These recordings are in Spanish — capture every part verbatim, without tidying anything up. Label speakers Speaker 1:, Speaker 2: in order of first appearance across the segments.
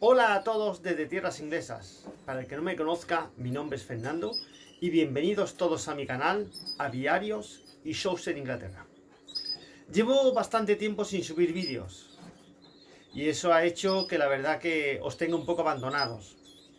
Speaker 1: Hola a todos desde tierras inglesas. Para el que no me conozca, mi nombre es Fernando y bienvenidos todos a mi canal, Aviarios y Shows en Inglaterra. Llevo bastante tiempo sin subir vídeos y eso ha hecho que la verdad que os tenga un poco abandonados.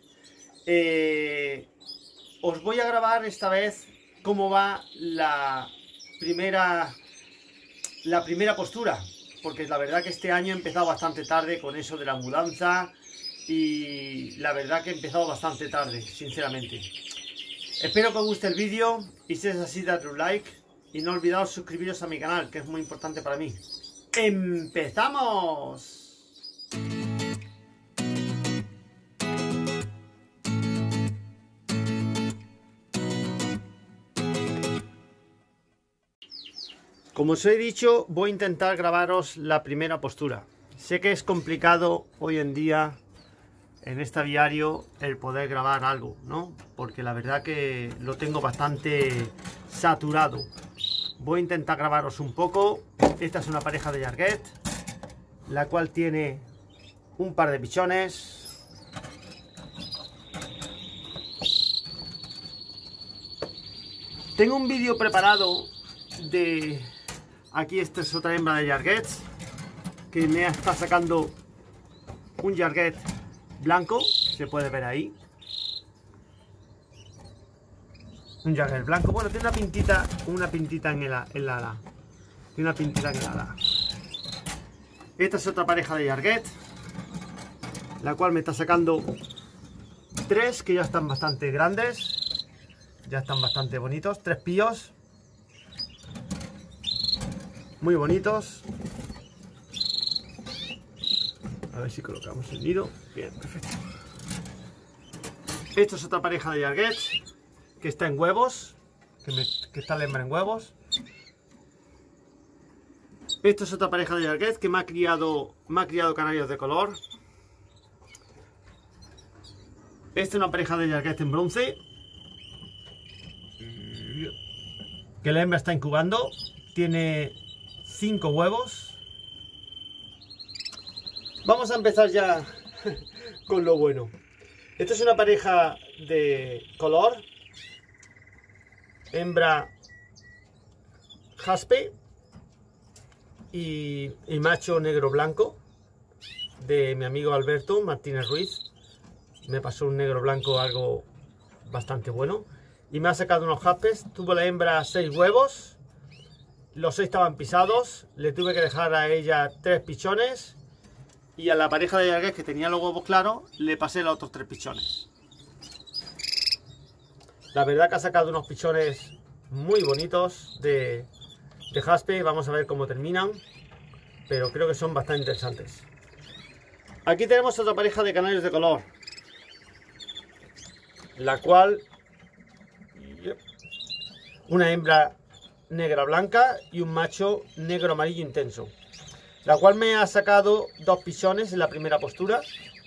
Speaker 1: Eh, os voy a grabar esta vez cómo va la primera, la primera postura, porque la verdad que este año he empezado bastante tarde con eso de la mudanza. Y la verdad que he empezado bastante tarde, sinceramente. Espero que os guste el vídeo y si es así, dadle un like y no olvidaos suscribiros a mi canal, que es muy importante para mí. ¡Empezamos! Como os he dicho, voy a intentar grabaros la primera postura. Sé que es complicado hoy en día en este aviario el poder grabar algo, ¿no? Porque la verdad que lo tengo bastante saturado. Voy a intentar grabaros un poco. Esta es una pareja de Jarguet, la cual tiene un par de pichones. Tengo un vídeo preparado de... Aquí esta es otra hembra de Jarguet, que me está sacando un Jarguet blanco, se puede ver ahí. Un Jarguet blanco. Bueno, tiene una pintita, una pintita en el, en la ala. Tiene una pintita en el ala. Esta es otra pareja de Jarguet, la cual me está sacando tres que ya están bastante grandes. Ya están bastante bonitos. Tres píos. Muy bonitos. A ver si colocamos el nido. Bien, perfecto. Esto es otra pareja de Jarguet que está en huevos. Que, me, que está la hembra en huevos. Esto es otra pareja de Jarguet que me ha criado, me ha criado canarios de color. Esta es una pareja de Jarguet en bronce, que la hembra está incubando. Tiene cinco huevos. Vamos a empezar ya con lo bueno. Esta es una pareja de color. Hembra jaspe y, y macho negro blanco de mi amigo Alberto Martínez Ruiz. Me pasó un negro blanco algo bastante bueno. Y me ha sacado unos jaspes. Tuvo la hembra seis huevos. Los seis estaban pisados. Le tuve que dejar a ella tres pichones. Y a la pareja de Jarguet que tenía los huevos claros, le pasé los otros tres pichones. La verdad que ha sacado unos pichones muy bonitos de, de jaspe. Vamos a ver cómo terminan. Pero creo que son bastante interesantes. Aquí tenemos otra pareja de canarios de color, la cual... Una hembra negra blanca y un macho negro amarillo intenso, la cual me ha sacado dos pichones en la primera postura.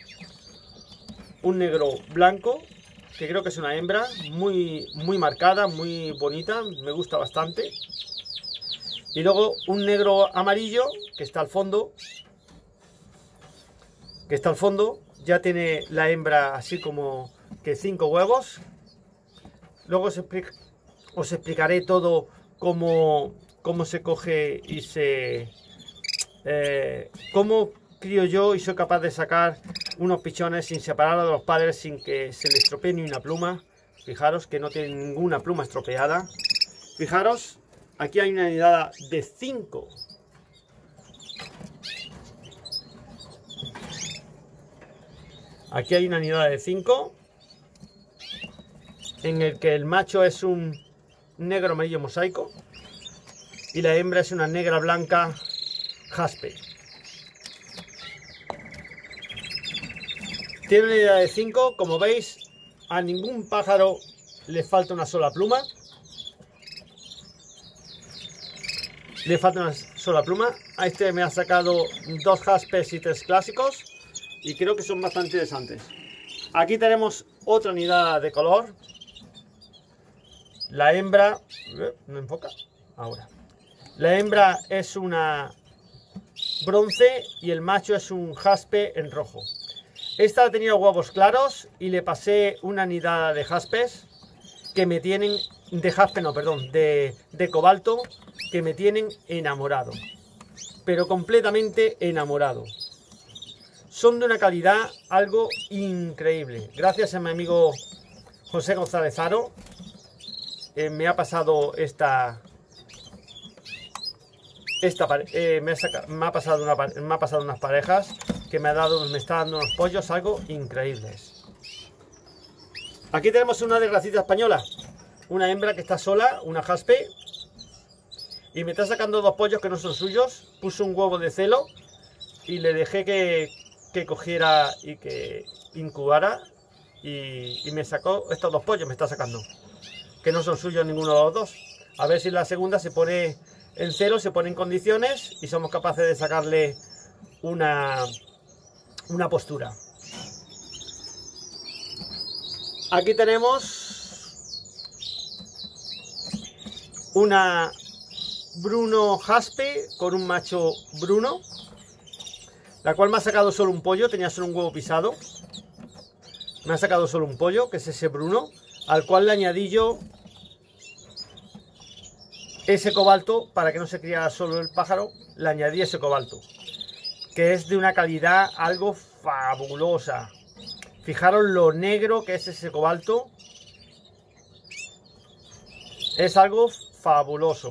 Speaker 1: Un negro blanco, que creo que es una hembra, muy, muy marcada, muy bonita, me gusta bastante. Y luego un negro amarillo, que está al fondo, que está al fondo, ya tiene la hembra así como que cinco huevos. Luego os, explica, os explicaré todo cómo, cómo se coge y se... Eh, cómo crío yo y soy capaz de sacar unos pichones sin separar a los padres, sin que se les estropee ni una pluma. Fijaros que no tiene ninguna pluma estropeada. Fijaros, aquí hay una nidada de cinco. Aquí hay una nidada de cinco, en el que el macho es un negro amarillo mosaico y la hembra es una negra blanca jaspe. Tiene una idea de cinco, como veis, a ningún pájaro le falta una sola pluma. Le falta una sola pluma. A este me ha sacado dos jaspes y tres clásicos y creo que son bastante interesantes. Aquí tenemos otra nidada de color. La hembra... ¿No enfoca? Ahora. La hembra es una bronce y el macho es un jaspe en rojo. Esta tenía huevos claros y le pasé una nidada de jaspes que me tienen, de jaspe no, perdón, de, de cobalto, que me tienen enamorado, pero completamente enamorado. Son de una calidad algo increíble. Gracias a mi amigo José González Aro, eh, me ha pasado esta, esta eh, me, ha saca, me ha pasado una, me ha pasado unas parejas que me ha dado, me está dando unos pollos algo increíbles. Aquí tenemos una desgracita española, una hembra que está sola, una jaspe, y me está sacando dos pollos que no son suyos. Puso un huevo de celo y le dejé que, que cogiera y que incubara, y, y me sacó estos dos pollos, me está sacando, que no son suyos ninguno de los dos. A ver si la segunda se pone en celo, se pone en condiciones y somos capaces de sacarle una, una postura. Aquí tenemos una Bruno jaspe con un macho Bruno, la cual me ha sacado solo un pollo, tenía solo un huevo pisado. Me ha sacado solo un pollo, que es ese Bruno, al cual le añadí yo ese cobalto para que no se criara solo el pájaro. Le añadí ese cobalto, que es de una calidad algo fabulosa. Fijaros lo negro que es ese cobalto. Es algo fabuloso.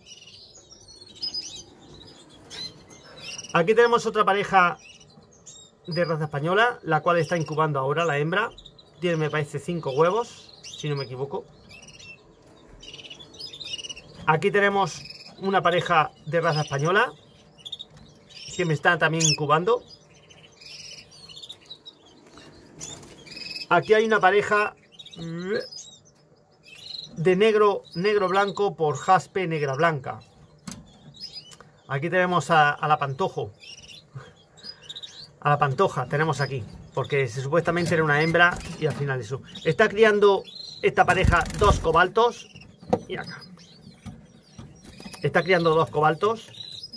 Speaker 1: Aquí tenemos otra pareja de raza española, la cual está incubando ahora, la hembra. Tiene, me parece, cinco huevos, si no me equivoco. Aquí tenemos una pareja de raza española que me está también incubando. Aquí hay una pareja de negro, negro blanco por jaspe negra blanca. Aquí tenemos a, a la pantojo. A la pantoja tenemos aquí, porque se, supuestamente era una hembra y al final eso. Está criando esta pareja dos cobaltos. Y acá. Está criando dos cobaltos.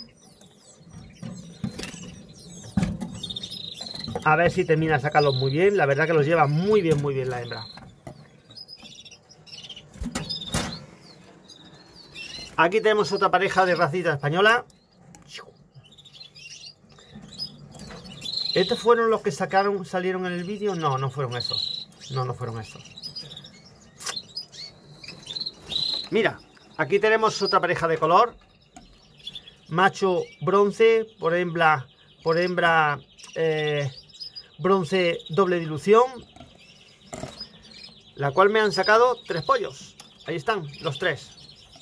Speaker 1: A ver si termina de sacarlos muy bien. La verdad que los lleva muy bien, muy bien la hembra. Aquí tenemos otra pareja de racita española. ¿Estos fueron los que sacaron, salieron en el vídeo? No, no fueron esos. No, no fueron esos. Mira, aquí tenemos otra pareja de color. Macho bronce por hembra, por hembra eh, bronce doble dilución. La cual me han sacado tres pollos. Ahí están, los tres.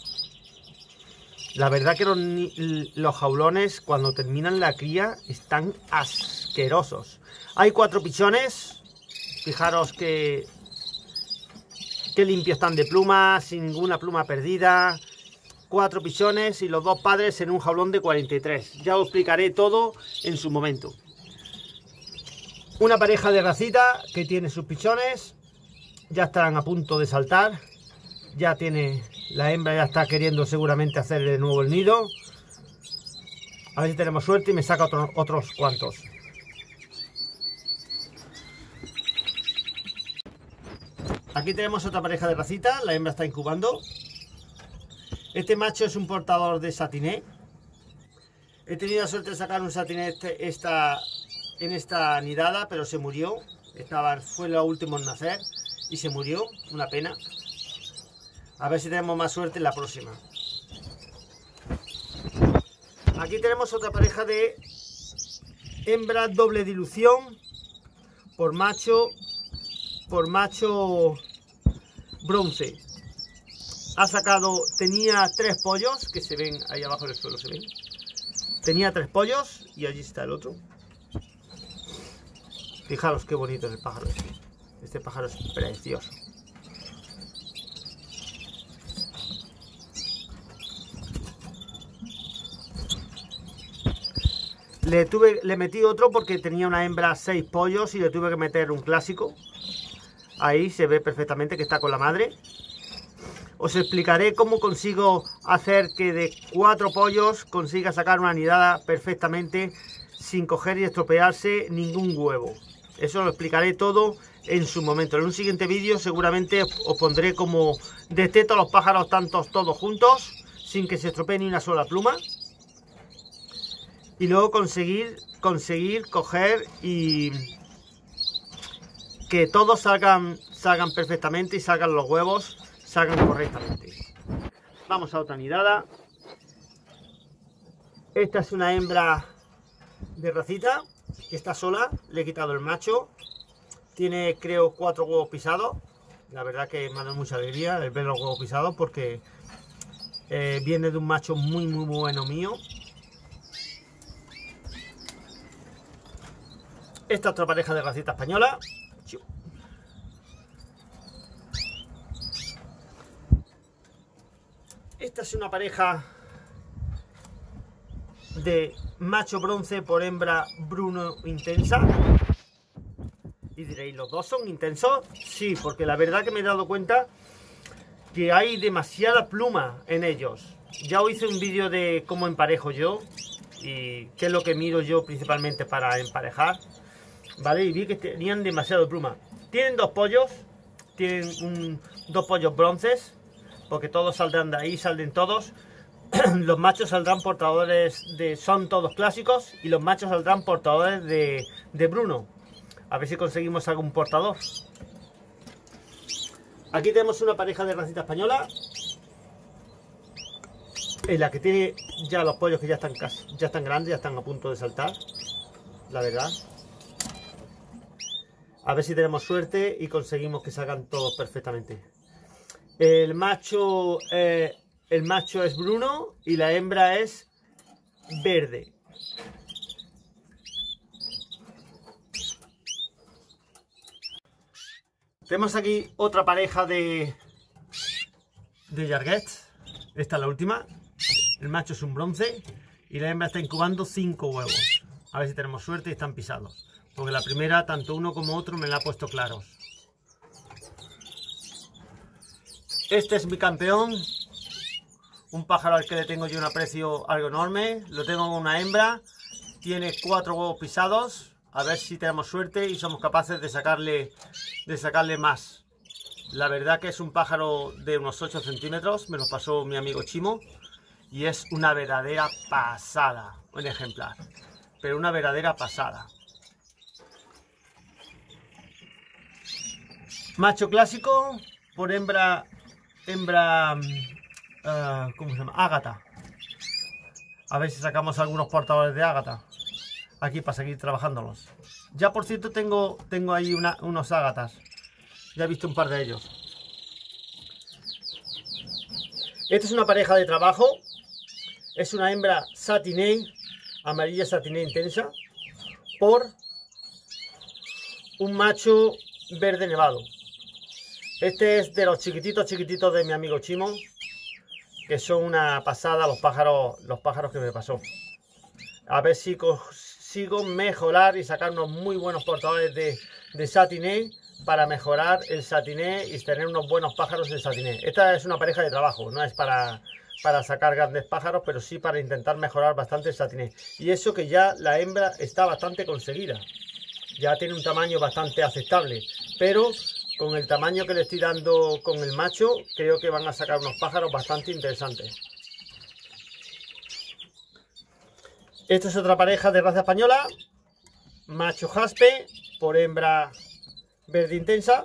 Speaker 1: La verdad que los, los jaulones cuando terminan la cría están asquerosos. Hay cuatro pichones. Fijaros que, que limpios están de plumas, sin ninguna pluma perdida. Cuatro pichones y los dos padres en un jaulón de cuarenta y tres. Ya os explicaré todo en su momento. Una pareja de racita que tiene sus pichones. Ya estarán a punto de saltar. Ya tiene... La hembra ya está queriendo seguramente hacer de nuevo el nido. A ver si tenemos suerte y me saca otro, otros cuantos. Aquí tenemos otra pareja de racita. La hembra está incubando. Este macho es un portador de satiné. He tenido la suerte de sacar un satiné este, esta, en esta nidada, pero se murió. Estaba, fue lo último en nacer y se murió. Una pena. A ver si tenemos más suerte en la próxima. Aquí tenemos otra pareja de hembra doble dilución por macho por macho bronce. Ha sacado, tenía tres pollos que se ven ahí abajo en el suelo, se ven. Tenía tres pollos y allí está el otro. Fijaros qué bonito es el pájaro este. Este pájaro es precioso. Le, tuve, le metí otro porque tenía una hembra seis pollos y le tuve que meter un clásico. Ahí se ve perfectamente que está con la madre. Os explicaré cómo consigo hacer que de cuatro pollos consiga sacar una nidada perfectamente sin coger y estropearse ningún huevo. Eso lo explicaré todo en su momento. En un siguiente vídeo seguramente os pondré como desteto a los pájaros tantos todos juntos, sin que se estropee ni una sola pluma. Y luego conseguir, conseguir coger y que todos salgan, salgan perfectamente y salgan los huevos, salgan correctamente. Vamos a otra nidada. Esta es una hembra de racita que está sola, le he quitado el macho. Tiene, creo, cuatro huevos pisados. La verdad que me ha dado mucha alegría el ver los huevos pisados porque eh, viene de un macho muy muy bueno mío. Esta otra pareja de racita española. Esta es una pareja de macho bronce por hembra bruno intensa. Y diréis, ¿los dos son intensos? Sí, porque la verdad que me he dado cuenta que hay demasiada pluma en ellos. Ya os hice un vídeo de cómo emparejo yo y qué es lo que miro yo principalmente para emparejar, ¿vale? Y vi que tenían demasiado pluma. Tienen dos pollos, tienen un, dos pollos bronces, porque todos saldrán de ahí, salen todos. Los machos saldrán portadores de... son todos clásicos y los machos saldrán portadores de, de Bruno. A ver si conseguimos algún portador. Aquí tenemos una pareja de racita española, en la que tiene ya los pollos que ya están casi, ya están grandes, ya están a punto de saltar, la verdad. A ver si tenemos suerte y conseguimos que salgan todos perfectamente. El macho, eh, el macho es Bruno y la hembra es verde. Tenemos aquí otra pareja de, de Jarguets. Esta es la última. El macho es un bronce y la hembra está incubando cinco huevos. A ver si tenemos suerte y están pisados. Porque la primera, tanto uno como otro, me la ha puesto claros. Este es mi campeón. Un pájaro al que le tengo yo un aprecio algo enorme. Lo tengo con una hembra. Tiene cuatro huevos pisados. A ver si tenemos suerte y somos capaces de sacarle, de sacarle más. La verdad que es un pájaro de unos ocho centímetros. Me lo pasó mi amigo Chimo. Y es una verdadera pasada. Un ejemplar. Pero una verdadera pasada. Macho clásico por hembra... Hembra... Uh, ¿Cómo se llama? Ágata. A ver si sacamos algunos portadores de ágata. Aquí para seguir trabajándolos. Ya por cierto tengo, tengo ahí una, unos ágatas. Ya he visto un par de ellos. Esta es una pareja de trabajo. Es una hembra satiné, amarilla satiné intensa, por un macho verde nevado. Este es de los chiquititos chiquititos de mi amigo Chimo, que son una pasada los pájaros, los pájaros que me pasó. A ver si consigo mejorar y sacar unos muy buenos portadores de, de satiné para mejorar el satiné y tener unos buenos pájaros de satiné. Esta es una pareja de trabajo, no es para, para sacar grandes pájaros, pero sí para intentar mejorar bastante el satiné. Y eso que ya la hembra está bastante conseguida. Ya tiene un tamaño bastante aceptable, pero con el tamaño que le estoy dando con el macho, creo que van a sacar unos pájaros bastante interesantes. Esta es otra pareja de raza española, macho jaspe por hembra verde intensa.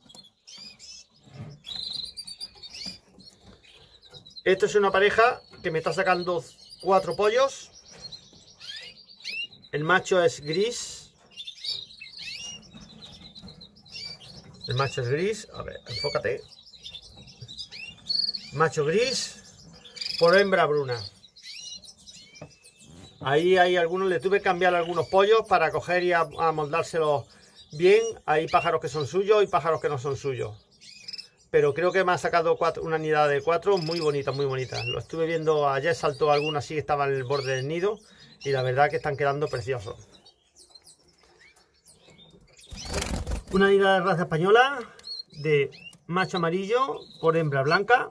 Speaker 1: Esto es una pareja que me está sacando cuatro pollos. El macho es gris. El macho es gris. A ver, enfócate. Macho gris por hembra bruna. Ahí hay algunos, le tuve que cambiar algunos pollos para coger y amoldárselos bien. Hay pájaros que son suyos y pájaros que no son suyos. Pero creo que me ha sacado cuatro, una nidada de cuatro muy bonita, muy bonita. Lo estuve viendo ayer, saltó alguno así que estaba en el borde del nido. Y la verdad que están quedando preciosos. Una nidada de raza española de macho amarillo por hembra blanca.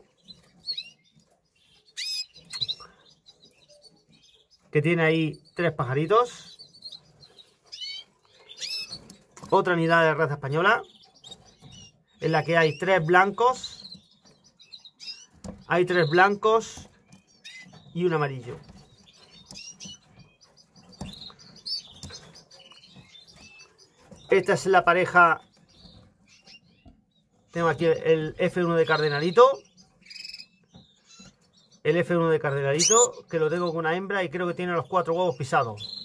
Speaker 1: Que tiene ahí tres pajaritos. Otra nidada de raza española, en la que hay tres blancos, hay tres blancos y un amarillo. Esta es la pareja. Tengo aquí el F uno de Cardenalito. El F uno de Cardenalito, que lo tengo con una hembra y creo que tiene los cuatro huevos pisados.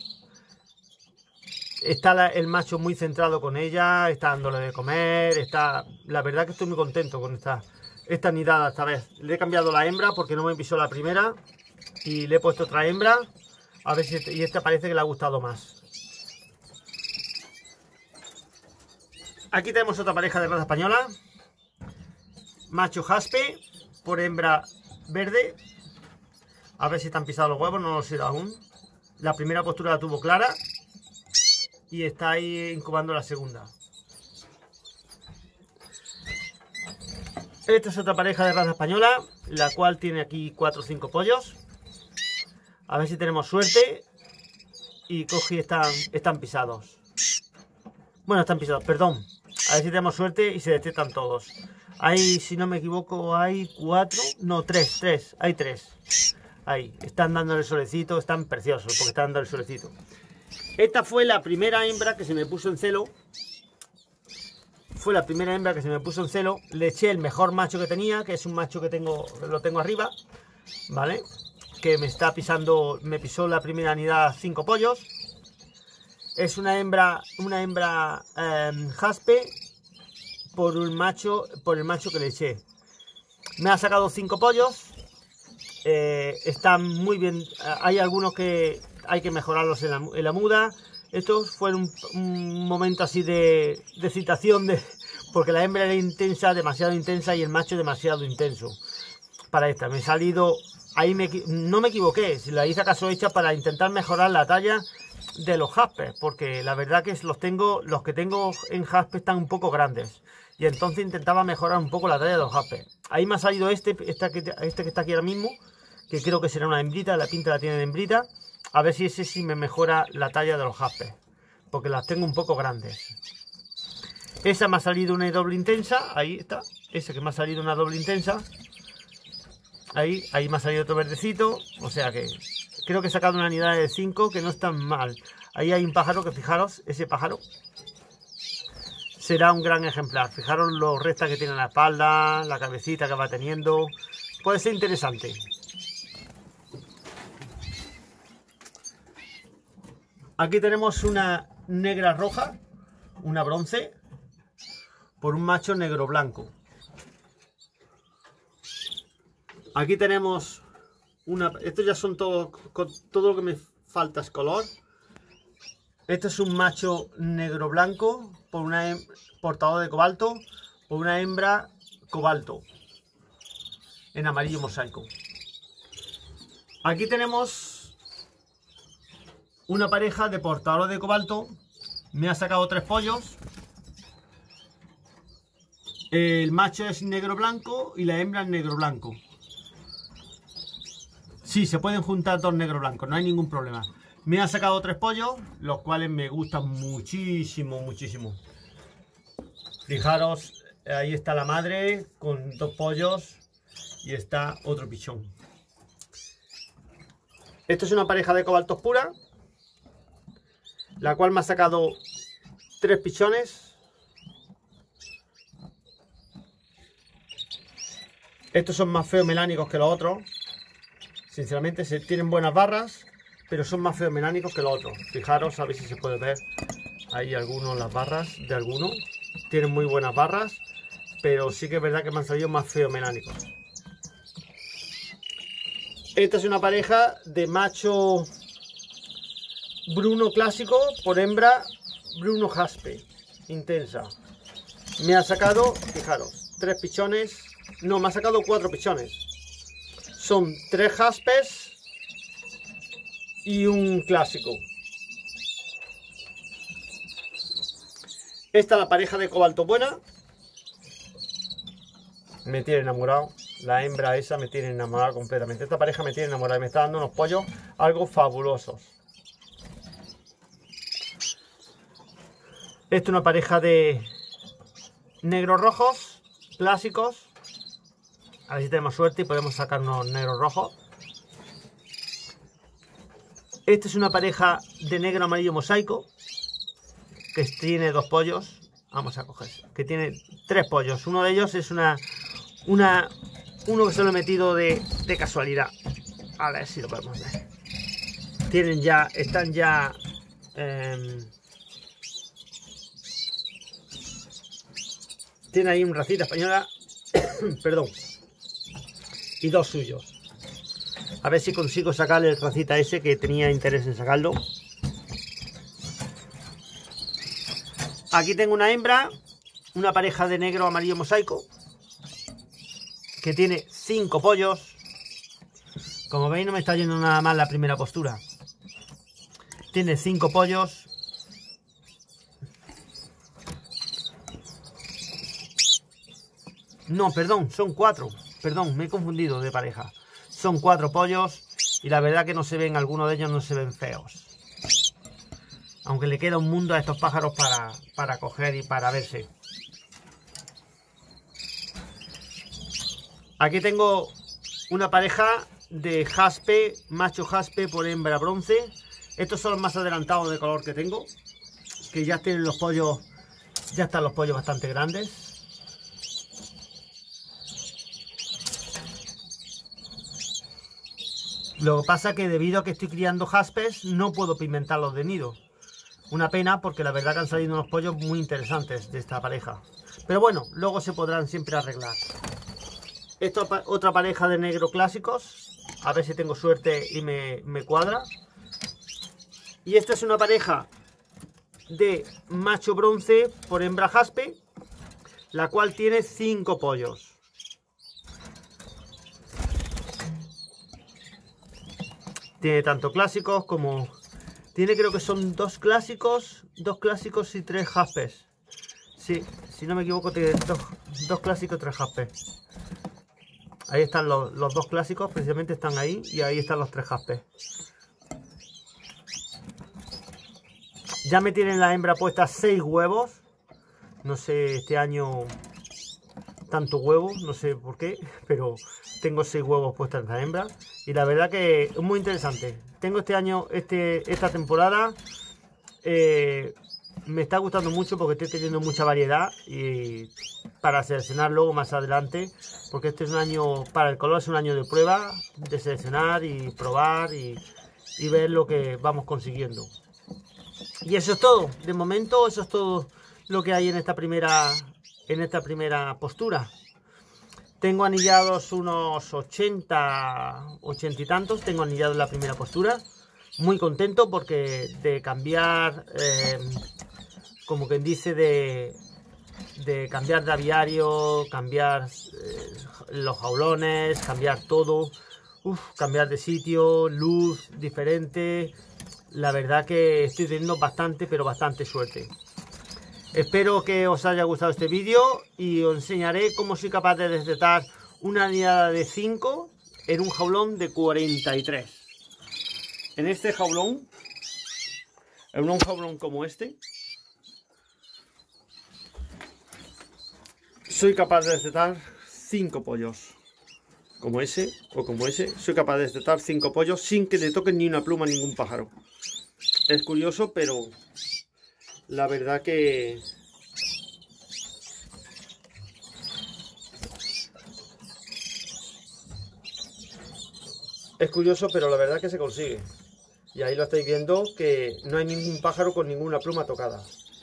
Speaker 1: Está la, el macho muy centrado con ella, está dándole de comer, está... La verdad que estoy muy contento con esta, esta nidada esta vez. Le he cambiado la hembra porque no me pisó la primera y le he puesto otra hembra. A ver si... Y esta parece que le ha gustado más. Aquí tenemos otra pareja de raza española. Macho jaspe por hembra verde. A ver si están pisados los huevos, no lo sé aún. La primera postura la tuvo clara. Y está ahí incubando la segunda. Esta es otra pareja de raza española, la cual tiene aquí cuatro o cinco pollos. A ver si tenemos suerte. Y coge y están, están pisados. Bueno, están pisados, perdón. A ver si tenemos suerte y se detectan todos. Hay, si no me equivoco, hay cuatro, no, tres, tres, hay tres. Ahí, están dando el solecito, están preciosos porque están dando el solecito. Esta fue la primera hembra que se me puso en celo. Fue la primera hembra que se me puso en celo. Le eché el mejor macho que tenía, que es un macho que tengo, lo tengo arriba, ¿vale? Que me está pisando, me pisó la primera nidada cinco pollos. Es una hembra, una hembra eh, jaspe por un macho, por el macho que le eché. Me ha sacado cinco pollos. Eh, están muy bien. Hay algunos que hay que mejorarlos en la, en la muda. Estos fueron un, un momento así de, de excitación, de, porque la hembra era intensa, demasiado intensa, y el macho demasiado intenso. Para esta me he salido, ahí me, no me equivoqué, si la hice acaso hecha para intentar mejorar la talla de los jaspes, porque la verdad que los tengo, los que tengo en jaspe están un poco grandes, y entonces intentaba mejorar un poco la talla de los jaspes. Ahí me ha salido este, este que, este que está aquí ahora mismo, que creo que será una hembrita, la pinta la tiene de hembrita. A ver si ese sí me mejora la talla de los jaspes, porque las tengo un poco grandes. Esa me ha salido una doble intensa, ahí está. Ese que me ha salido una doble intensa. Ahí, ahí me ha salido otro verdecito. O sea que creo que he sacado una nidada de cinco que no es tan mal. Ahí hay un pájaro que, fijaros, ese pájaro será un gran ejemplar. Fijaros los restas que tiene en la espalda, la cabecita que va teniendo. Puede ser interesante. Aquí tenemos una negra roja, una bronce, por un macho negro blanco. Aquí tenemos una... Estos ya son todo, todo lo que me falta es color. Este es un macho negro blanco, por una portador de cobalto, por una hembra cobalto, en amarillo mosaico. Aquí tenemos una pareja de portadores de cobalto. Me ha sacado tres pollos. El macho es negro blanco y la hembra es negro blanco. Sí, se pueden juntar dos negro blancos, no hay ningún problema. Me ha sacado tres pollos, los cuales me gustan muchísimo, muchísimo. Fijaros, ahí está la madre con dos pollos y está otro pichón. Esto es una pareja de cobaltos pura, la cual me ha sacado tres pichones. Estos son más feos melánicos que los otros. Sinceramente, se tienen buenas barras, pero son más feos melánicos que los otros. Fijaros, a ver si se puede ver ahí algunos, las barras de algunos. Tienen muy buenas barras, pero sí que es verdad que me han salido más feos melánicos. Esta es una pareja de macho bruno clásico por hembra bruno jaspe intensa. Me ha sacado, fijaros, tres pichones. No, me ha sacado cuatro pichones. Son tres jaspes y un clásico. Esta es la pareja de cobalto buena. Me tiene enamorado. La hembra esa me tiene enamorado completamente. Esta pareja me tiene enamorado y me está dando unos pollos algo fabulosos. Esto es una pareja de negros rojos clásicos. A ver si tenemos suerte y podemos sacar unos negros rojos. Esta es una pareja de negro amarillo mosaico que tiene dos pollos. Vamos a coger, que tiene tres pollos. Uno de ellos es una, una uno que se lo he metido de, de casualidad. A ver si lo podemos ver. Tienen ya, están ya. Eh, tiene ahí una racita española, perdón, y dos suyos. A ver si consigo sacarle el racita ese que tenía interés en sacarlo. Aquí tengo una hembra, una pareja de negro amarillo mosaico, que tiene cinco pollos. Como veis, no me está yendo nada mal la primera postura. Tiene cinco pollos. No, perdón, son cuatro. Perdón, me he confundido de pareja. Son cuatro pollos y la verdad que no se ven, algunos de ellos no se ven feos. Aunque le queda un mundo a estos pájaros para, para coger y para verse. Aquí tengo una pareja de jaspe, macho jaspe por hembra bronce. Estos son los más adelantados de color que tengo. Que ya tienen los pollos, ya están los pollos bastante grandes. Lo que pasa que debido a que estoy criando jaspes, no puedo pimentarlos de nido. Una pena porque la verdad que han salido unos pollos muy interesantes de esta pareja. Pero bueno, luego se podrán siempre arreglar. Esta es otra pareja de negro clásicos. A ver si tengo suerte y me, me cuadra. Y esta es una pareja de macho bronce por hembra jaspe, la cual tiene cinco pollos. Tiene tanto clásicos como... Tiene, creo que son dos clásicos, dos clásicos y tres jaspes. Sí, si no me equivoco, tiene dos, dos clásicos y tres jaspes. Ahí están los, los dos clásicos, precisamente están ahí, y ahí están los tres jaspes. Ya me tienen la hembra puesta seis huevos. No sé, este año tanto huevo, no sé por qué, pero tengo seis huevos puestas en la hembra. Y la verdad que es muy interesante. Tengo este año, este, esta temporada, eh, me está gustando mucho porque estoy teniendo mucha variedad y para seleccionar luego más adelante, porque este es un año, para el color es un año de prueba, de seleccionar y probar y, y ver lo que vamos consiguiendo. Y eso es todo, de momento eso es todo lo que hay en esta primera, en esta primera postura. Tengo anillados unos ochenta, ochenta y tantos, tengo anillados en la primera postura. Muy contento porque de cambiar, eh, como quien dice, de, de cambiar de aviario, cambiar eh, los jaulones, cambiar todo, uf, cambiar de sitio, luz diferente. La verdad que estoy teniendo bastante, pero bastante suerte. Espero que os haya gustado este vídeo y os enseñaré cómo soy capaz de destetar una anillada de cinco en un jaulón de cuarenta y tres. En este jaulón, en un jaulón como este, soy capaz de destetar cinco pollos. Como ese o como ese, soy capaz de destetar cinco pollos sin que le toquen ni una pluma a ningún pájaro. Es curioso, pero la verdad que es curioso, pero la verdad que se consigue. Y ahí lo estáis viendo que no hay ningún pájaro con ninguna pluma tocada.